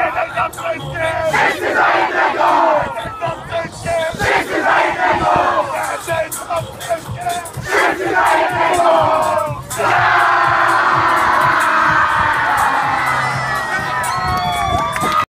Jeden za wszystkich! Wszyscy za jednego! Jeden za wszystkich! Wszyscy za jednego! Jeden za wszystkich!